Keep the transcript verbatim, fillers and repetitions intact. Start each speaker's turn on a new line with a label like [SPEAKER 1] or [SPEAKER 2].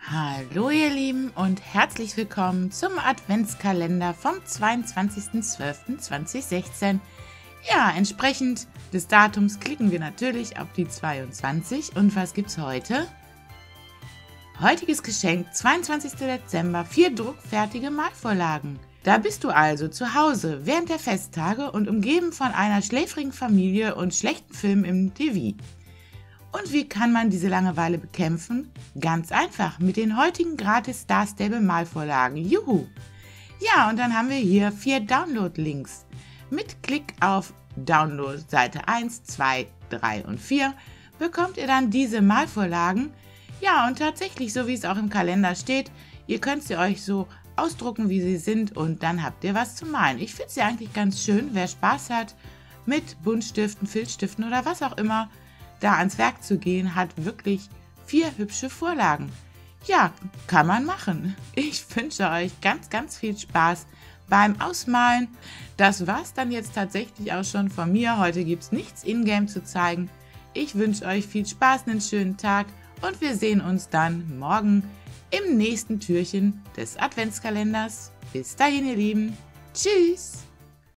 [SPEAKER 1] Hallo ihr Lieben und herzlich willkommen zum Adventskalender vom zweiundzwanzigsten zwölften zweitausendsechzehn. Ja, entsprechend des Datums klicken wir natürlich auf die zweiundzwanzig. Und was gibt's heute? Heutiges Geschenk, zweiundzwanzigster Dezember, vier druckfertige Malvorlagen. Da bist du also zu Hause während der Festtage und umgeben von einer schläfrigen Familie und schlechten Filmen im T V. Und wie kann man diese Langeweile bekämpfen? Ganz einfach, mit den heutigen gratis Star Stable Malvorlagen. Juhu! Ja, und dann haben wir hier vier Download-Links. Mit Klick auf Download Seite eins, zwei, drei und vier bekommt ihr dann diese Malvorlagen. Ja, und tatsächlich, so wie es auch im Kalender steht, ihr könnt sie euch so ausdrucken, wie sie sind, und dann habt ihr was zu malen. Ich finde sie eigentlich ganz schön. Wer Spaß hat mit Buntstiften, Filzstiften oder was auch immer, da ans Werk zu gehen, hat wirklich vier hübsche Vorlagen. Ja, kann man machen. Ich wünsche euch ganz, ganz viel Spaß beim Ausmalen. Das war's dann jetzt tatsächlich auch schon von mir. Heute gibt es nichts in-game zu zeigen. Ich wünsche euch viel Spaß, einen schönen Tag und wir sehen uns dann morgen im nächsten Türchen des Adventskalenders. Bis dahin, ihr Lieben. Tschüss!